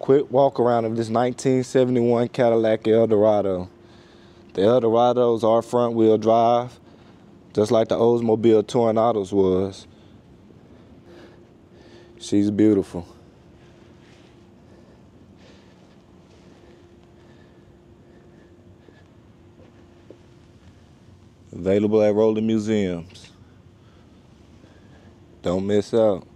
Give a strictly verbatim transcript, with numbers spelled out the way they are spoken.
quick walk around of this nineteen seventy-one Cadillac Eldorado. The Eldorados are front wheel drive, just like the Oldsmobile Tornados was. She's beautiful. Available at Rolling Museums. Don't miss out.